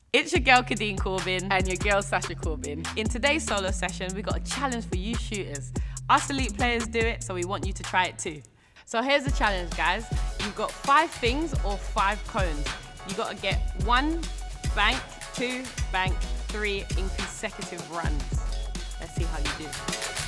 It's your girl Kadeen Corbin and your girl Sasha Corbin. In today's solo session, we got a challenge for you shooters. Us elite players do it, so we want you to try it too. So here's the challenge, guys. You've got 5 things or 5 cones. You got to get 1 bank, 2 bank, 3 in consecutive runs. Let's see how you do.